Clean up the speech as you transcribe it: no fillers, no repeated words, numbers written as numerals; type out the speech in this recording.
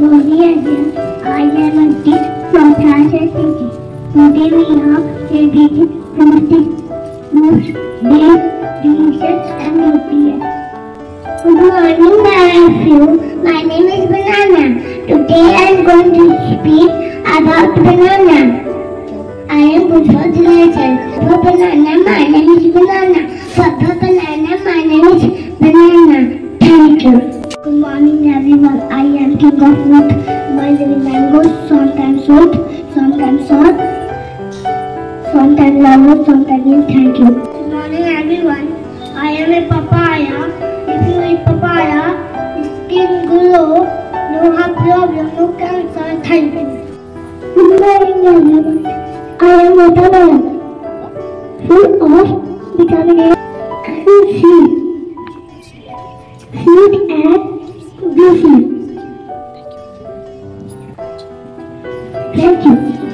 Slowly again, I am a dish from fruitsdayactivity. Today we are celebrating fruits, days, delicious and nutritious. Good morning, lovefruits. My name is Banana. Today I am going to speak about banana. I am good for delicious. For banana, my name is Banana. For banana, my name is Banana. Thank you. Good morning everyone, I am king of fruit. My name is mango, sometimes sweet, sometimes sour, sometimes lover, sometimes milk. Thank you. Good morning everyone, I am a papaya. If you eat papaya, skin glow, no heart problem, no cancer. Thank you. Good morning everyone, I am watermelon, full of vitamin A and C. Sweet and juicy. Thank you.